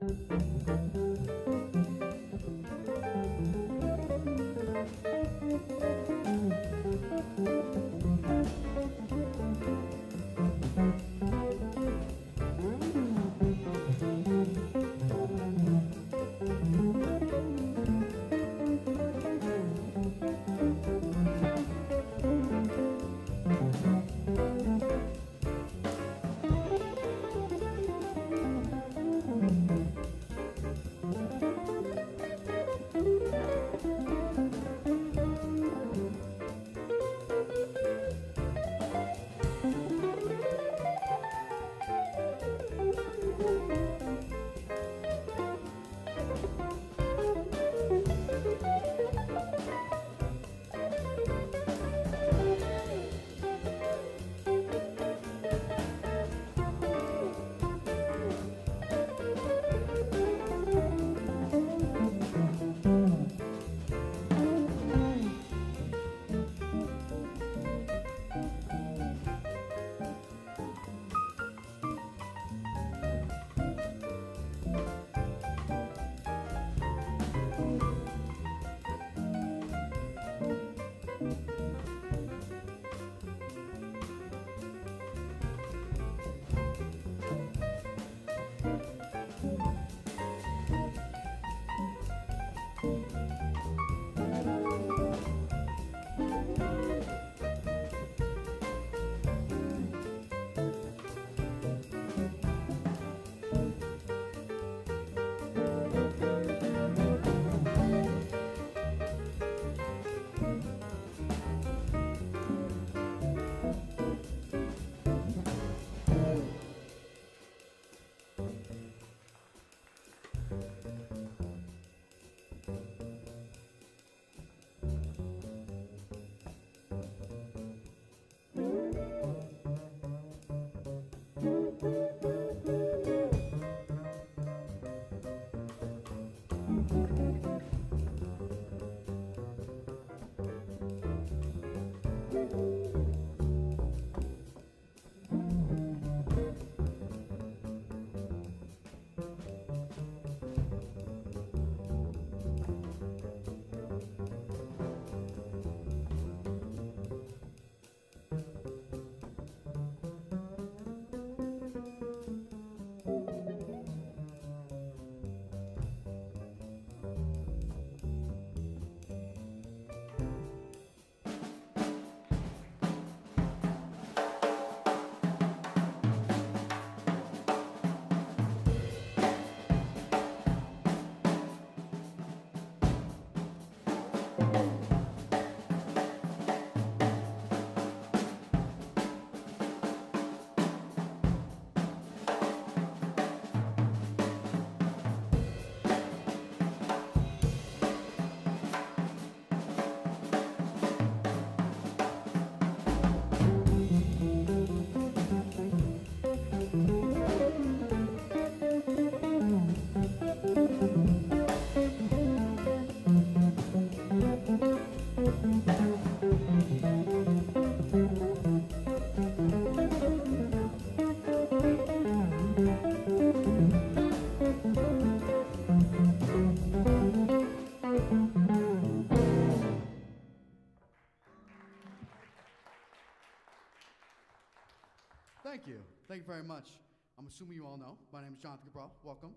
Thank you. Thank you very much. I'm assuming you all know. My name is Jonathan Cabral. Welcome.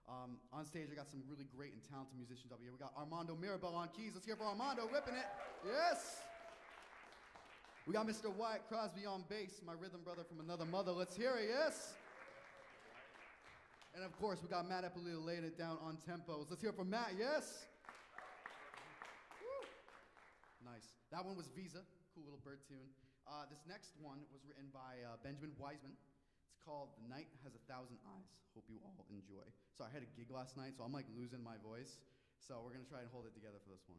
On stage, I got some really great and talented musicians up here. We got Armando Mirabal on keys. Let's hear for Armando, ripping it. Yes. We got Mr. Wyatt Crosby on bass, my rhythm brother from another mother. Let's hear it, yes. And of course, we got Matt Ippolito laying it down on tempos. Let's hear it from Matt, yes. Woo. Nice. That one was Visa, cool little bird tune. This next one was written by Benjamin Wiseman. It's called The Night Has a Thousand Eyes. Hope you all enjoy. So I had a gig last night, so I'm like losing my voice. So we're gonna try and hold it together for this one.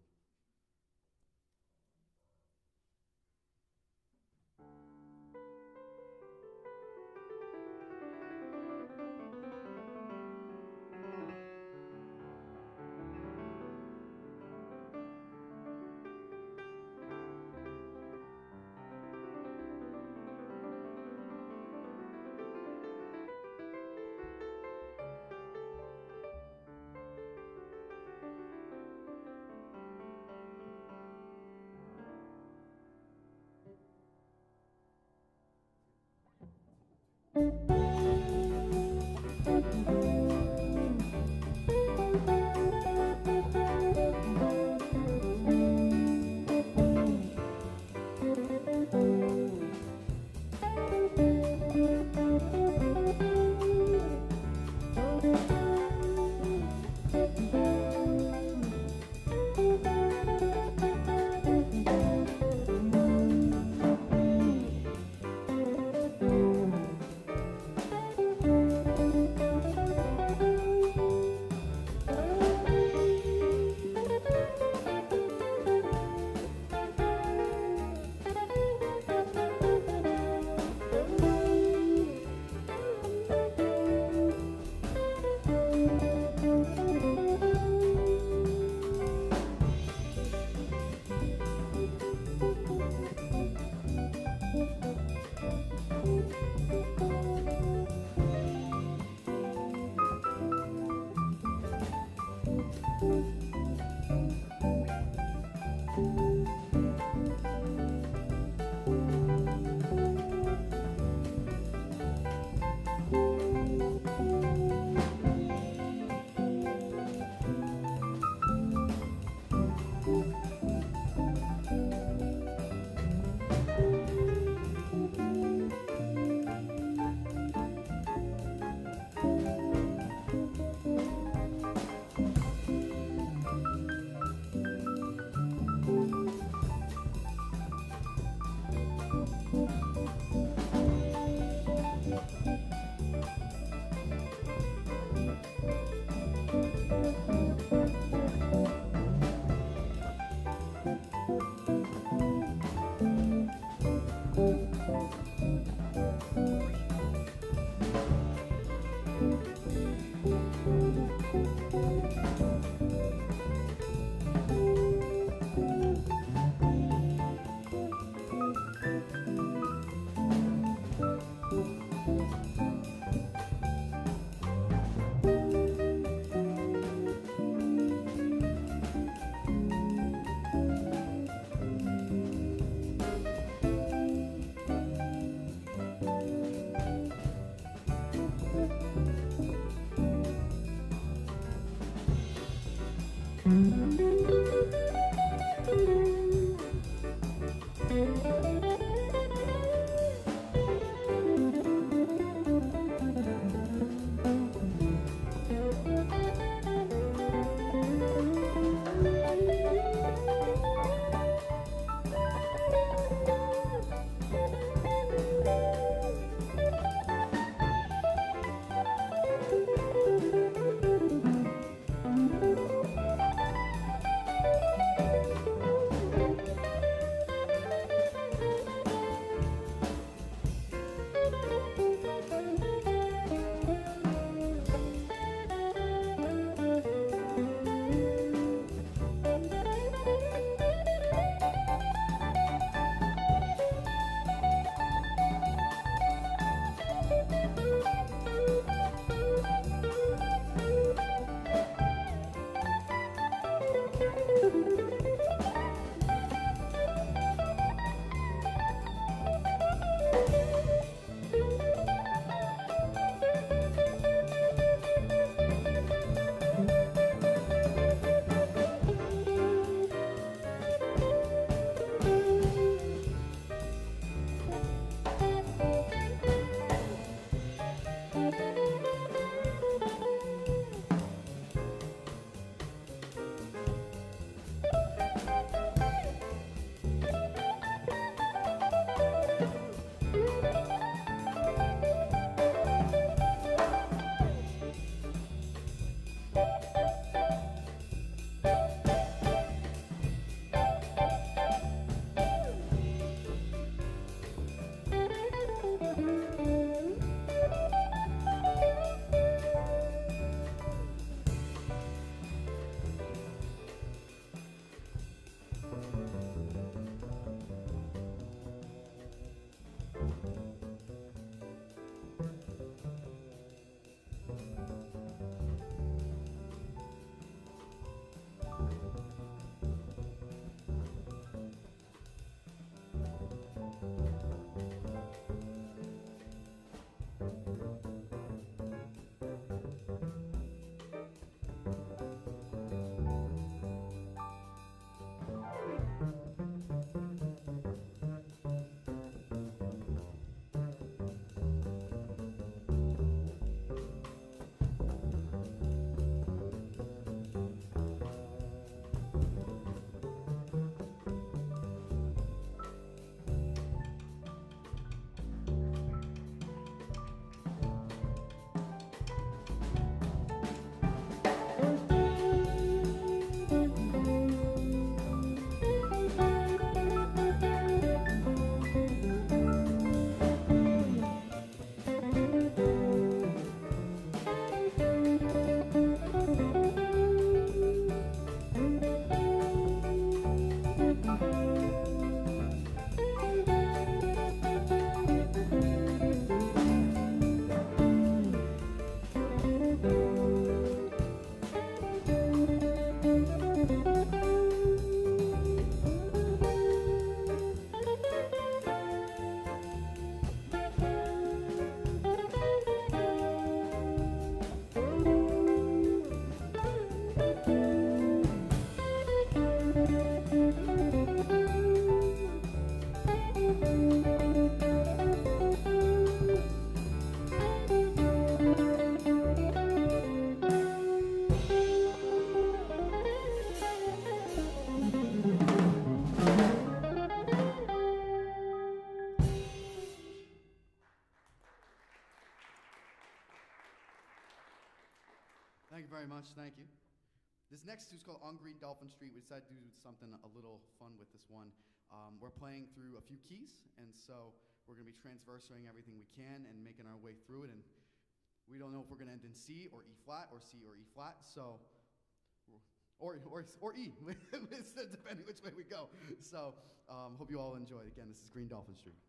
Thank you very much. Thank you. This next is called On Green Dolphin Street. We decided to do something a little fun with this one. We're playing through a few keys, and so we're going to be transversing everything we can and making our way through it. And we don't know if we're going to end in C or E flat or C or E flat, so or E, depending which way we go. So hope you all enjoy it. Again, this is Green Dolphin Street.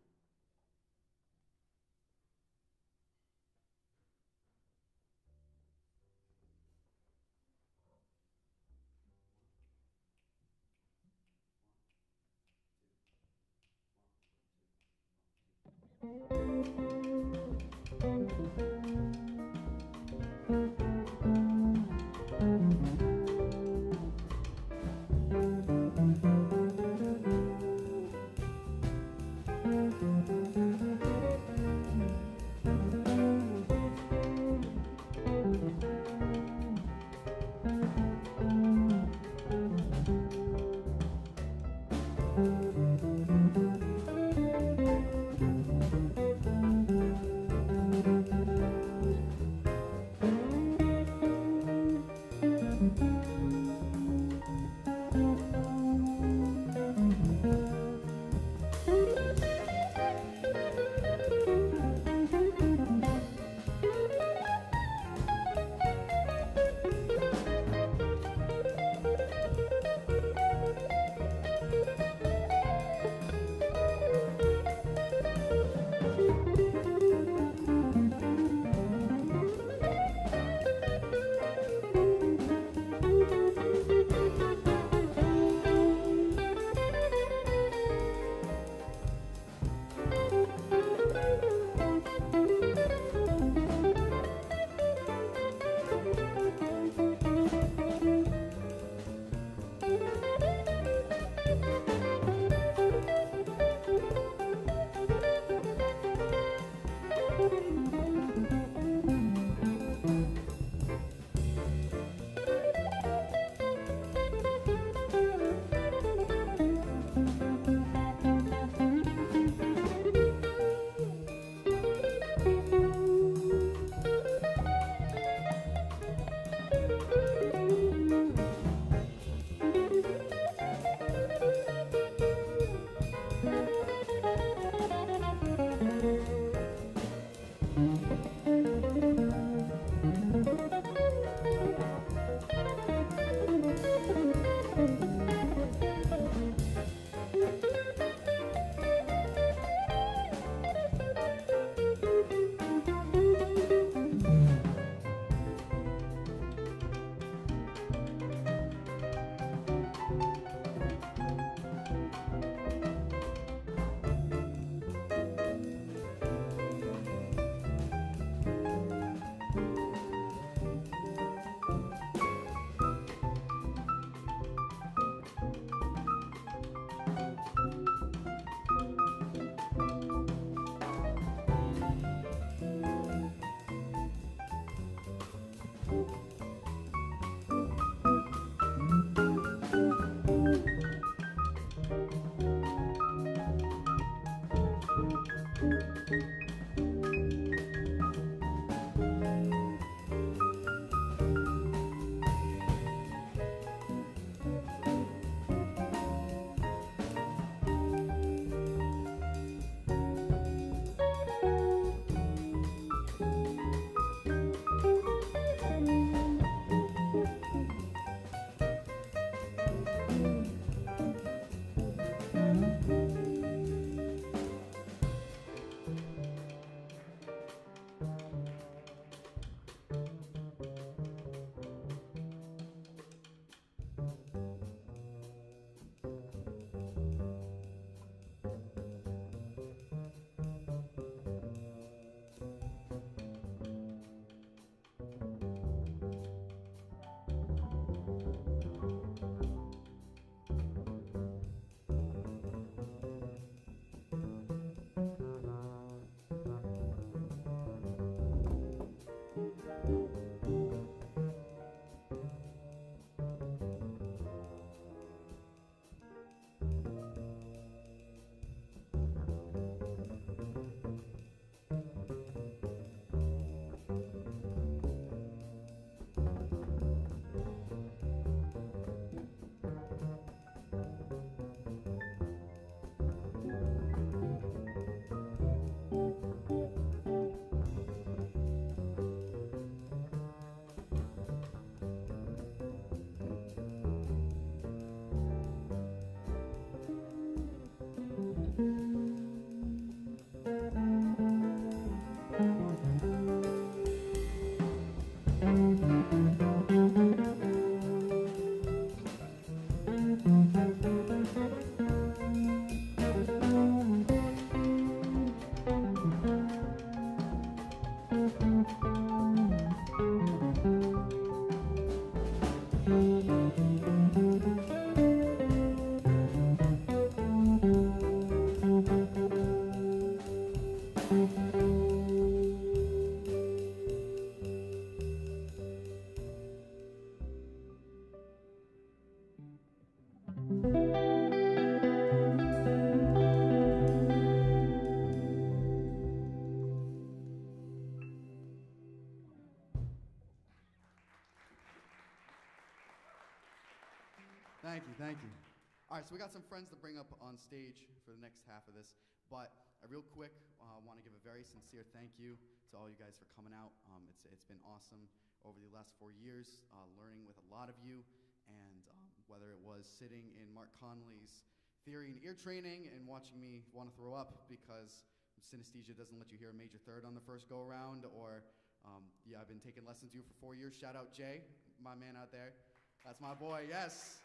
Thank you, thank you. All right, so we got some friends to bring up on stage for the next half of this, but real quick, I want to give a very sincere thank you to all you guys for coming out. It's been awesome over the last 4 years, learning with a lot of you, and whether it was sitting in Mark Conley's theory and ear training and watching me want to throw up because synesthesia doesn't let you hear a major third on the first go-around, or yeah, I've been taking lessons with you for 4 years. Shout out Jay, my man out there. That's my boy, yes.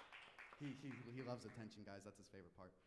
He loves attention, guys. That's his favorite part.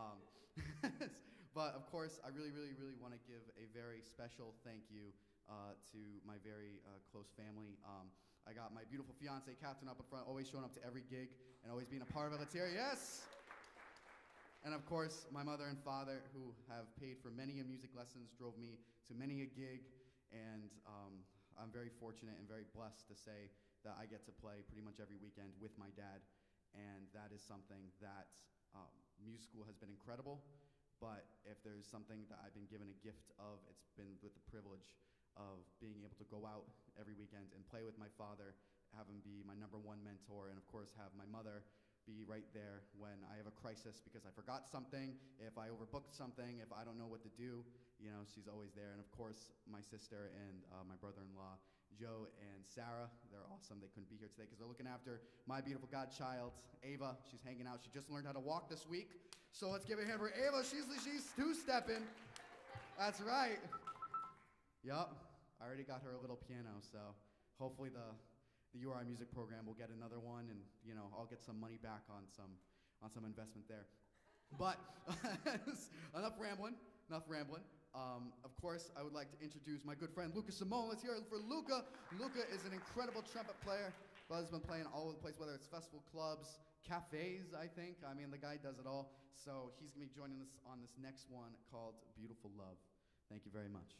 But of course, I really want to give a very special thank you to my very close family. I got my beautiful fiance, Captain, up in front, always showing up to every gig and always being a part of it. Let's hear it, yes! And of course, my mother and father, who have paid for many a music lessons, drove me to many a gig, and I'm very fortunate and very blessed to say that I get to play pretty much every weekend with my dad. And that is something that music school has been incredible, but if there's something that I've been given a gift of, it's been with the privilege of being able to go out every weekend and play with my father, have him be my #1 mentor, and of course have my mother be right there when I have a crisis because I forgot something, if I overbooked something, if I don't know what to do, you know, she's always there. And of course, my sister and my brother-in-law, Joe and Sarah, they're awesome. They couldn't be here today because they're looking after my beautiful godchild, Ava. She's hanging out. She just learned how to walk this week. So let's give it a hand for Ava. She's two-stepping. That's right. Yup. I already got her a little piano, so hopefully the URI music program will get another one, and you know, I'll get some money back on some investment there. But enough rambling. Of course, I would like to introduce my good friend, Luca Simeone. Let's hear it for Luca. Luca is an incredible trumpet player. Brother's been playing all over the place, whether it's festival clubs, cafes, I think. I mean, the guy does it all. So he's going to be joining us on this next one called Beautiful Love. Thank you very much.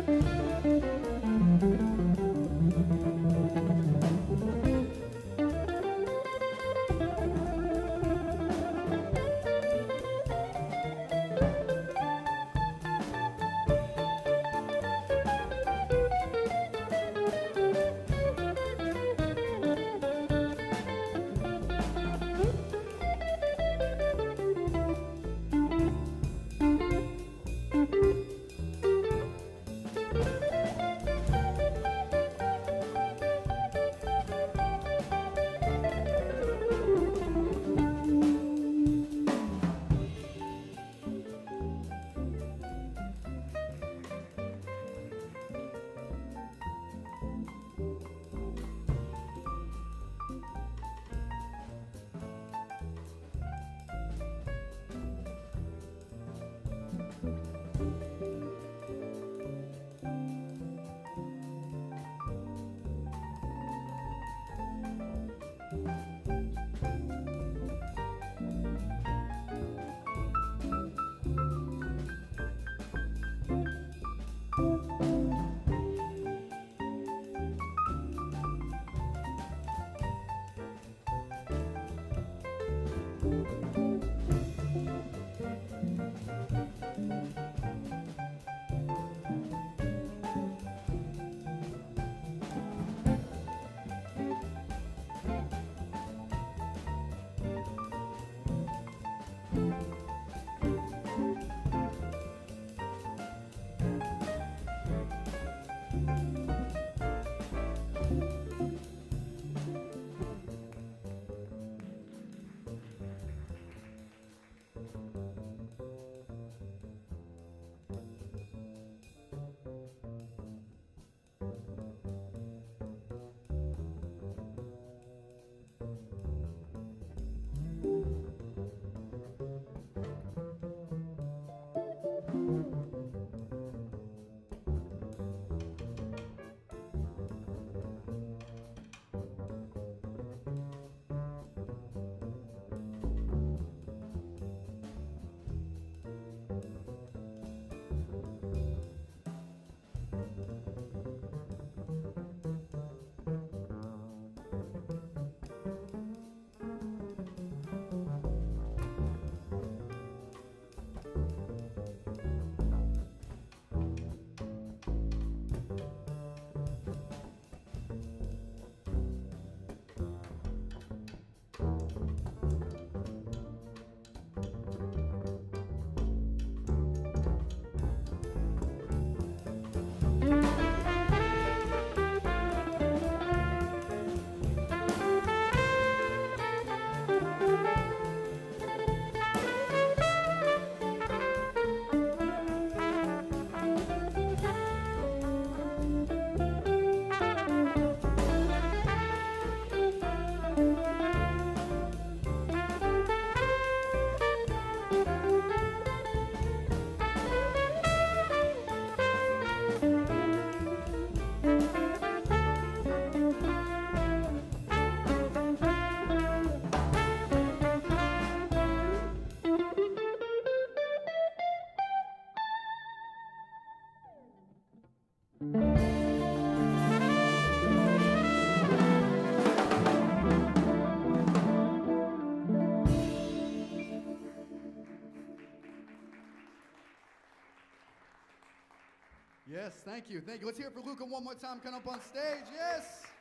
Yes, thank you. Thank you. Let's hear it for Luca one more time. Come up on stage. Yes.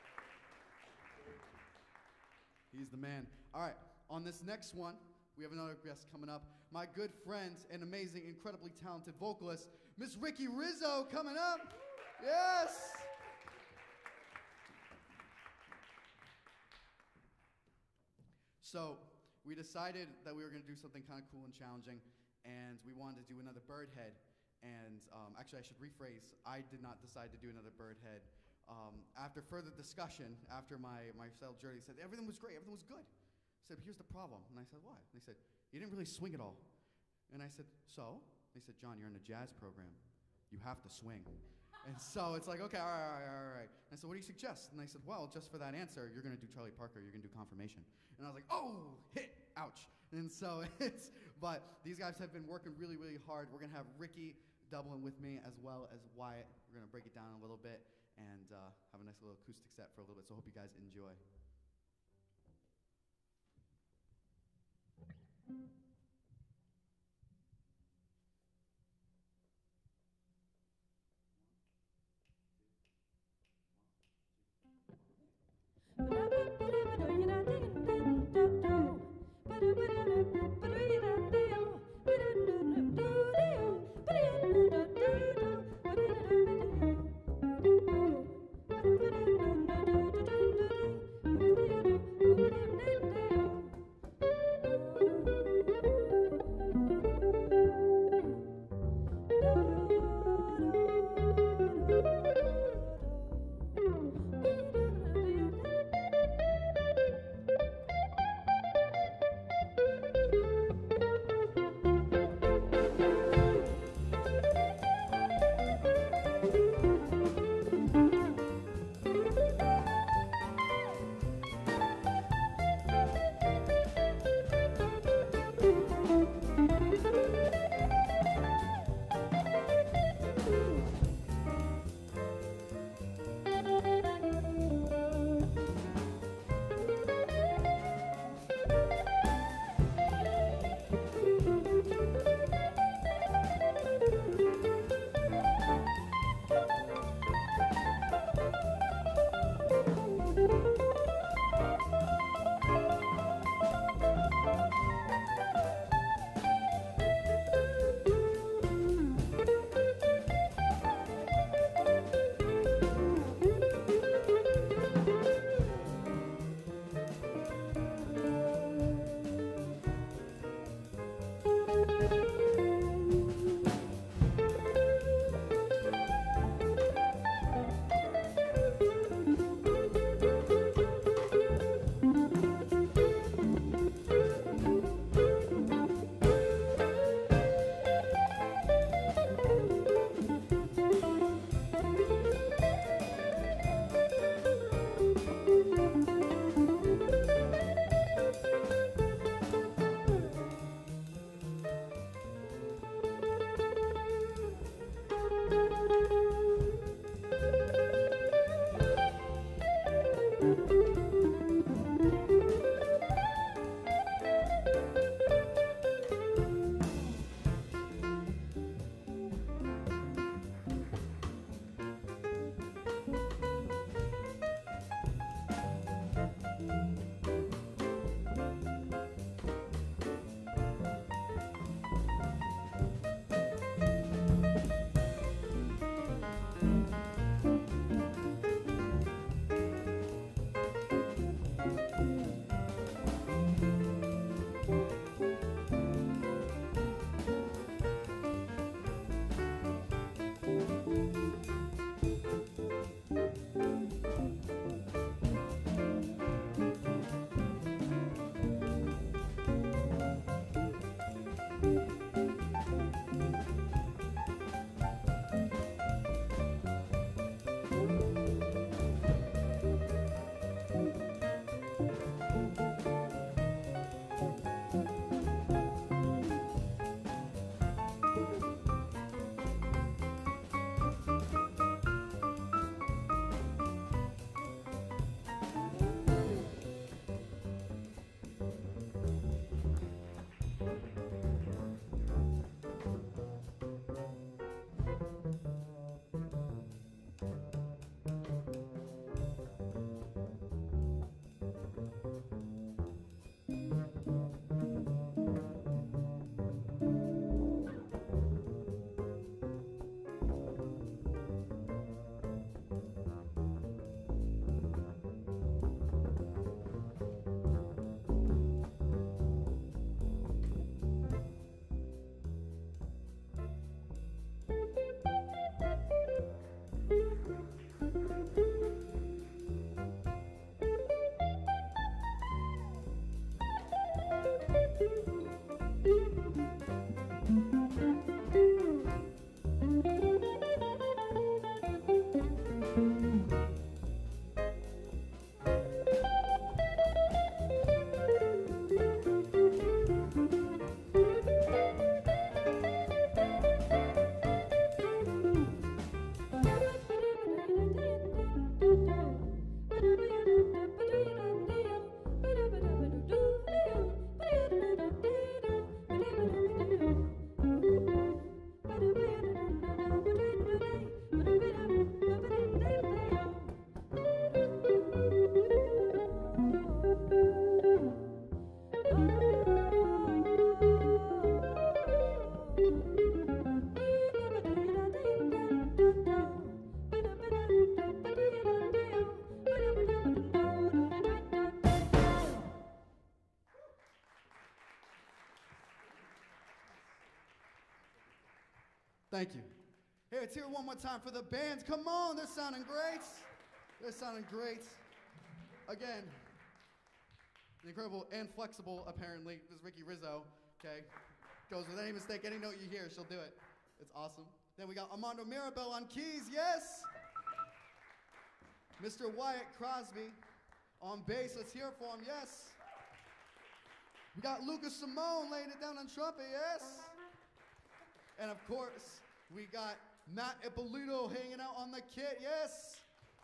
He's the man. All right. On this next one, we have another guest coming up. My good friend and amazing, incredibly talented vocalist, Miss Ricki Rizzo, coming up. Yes. So we decided that we were going to do something kind of cool and challenging, and we wanted to do another bird head. And actually, I should rephrase. I did not decide to do another bird head. After further discussion, after my recital journey, said everything was great, everything was good. I said, here's the problem. And I said, what? And they said, you didn't really swing at all. And I said, so? They said, John, you're in a jazz program. You have to swing. And so it's like, okay, all right. And so what do you suggest? And I said, well, just for that answer, you're going to do Charlie Parker. You're going to do Confirmation. And I was like, oh, hit, ouch. And so but these guys have been working really, really hard. We're going to have Ricki doubling with me, as well as Wyatt. We're going to break it down a little bit and have a nice little acoustic set for a little bit, so I hope you guys enjoy. Thank you. Hey, let's hear it one more time for the band. Come on, they're sounding great. They're sounding great. Again, the incredible and flexible, apparently, this is Ricki Rizzo, okay? Goes with any mistake, any note you hear, she'll do it. It's awesome. Then we got Armando Mirabal on keys, yes! Mr. Wyatt Crosby on bass, let's hear it for him, yes! We got Luca Simeone laying it down on trumpet, yes! And of course, we got Matt Ippolito hanging out on the kit, yes!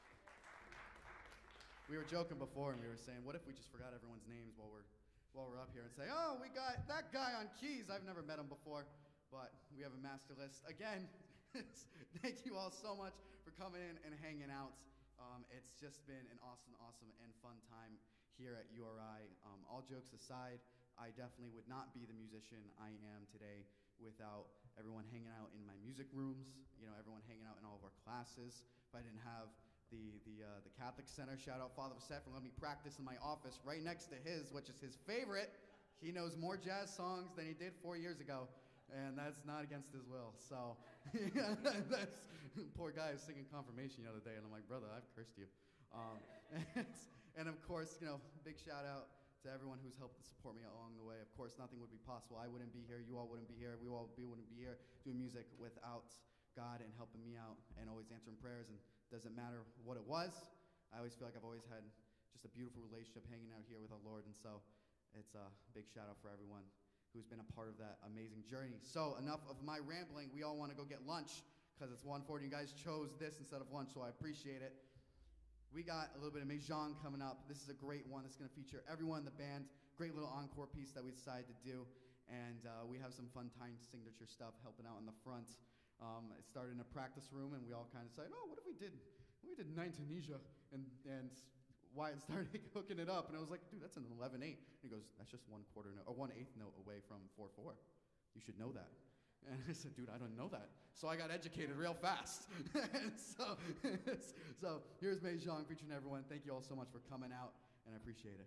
We were joking before and we were saying, what if we just forgot everyone's names while we're up here and say, oh, we got that guy on keys. I've never met him before, but we have a master list. Again, thank you all so much for coming in and hanging out. It's just been an awesome, awesome, and fun time here at URI. All jokes aside, I definitely would not be the musician I am today without everyone hanging out in my music rooms, everyone hanging out in all of our classes. If I didn't have the Catholic Center, shout out Father Seth for letting me practice in my office right next to his, which is his favorite. He knows more jazz songs than he did 4 years ago, and that's not against his will. So, that's poor guy was singing confirmation the other day, and I'm like, brother, I've cursed you. And of course, big shout out to everyone who's helped to support me along the way. Of course, nothing would be possible. I wouldn't be here. You all wouldn't be here. We all wouldn't be here doing music without God and helping me out and always answering prayers. And doesn't matter what it was. I always feel like I've always had just a beautiful relationship hanging out here with our Lord. And so it's a big shout out for everyone who's been a part of that amazing journey. So enough of my rambling. We all want to go get lunch because it's 1:40. You guys chose this instead of lunch, so I appreciate it. We got a little bit of Mahjong coming up. This is a great one. It's going to feature everyone in the band. Great little encore piece that we decided to do. And we have some fun time signature stuff helping out in the front. It started in a practice room, and we all kind of said, oh, what if we did 9 Tunisia? And Wyatt started hooking it up, and I was like, dude, that's an 11/8. And he goes, that's just 1/4 note, or 1/8 note away from 4/4. You should know that. And I said, dude, I don't know that. So I got educated real fast. And so here's Mahjong featuring everyone. Thank you all so much for coming out, and I appreciate it.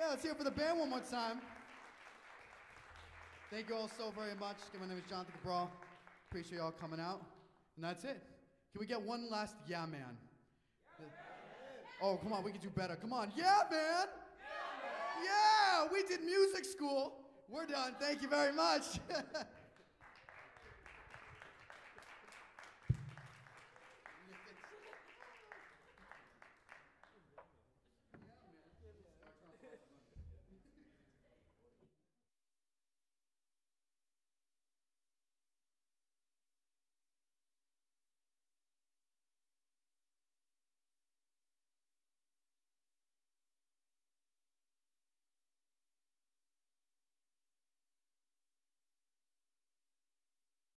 Yeah, let's hear it for the band one more time. Thank you all so very much. Again, my name is Jonathan Cabral. Appreciate y'all coming out. And that's it. Can we get one last yeah, man? Oh, come on, we can do better. Come on, yeah, man! Yeah, we did music school. We're done. Thank you very much.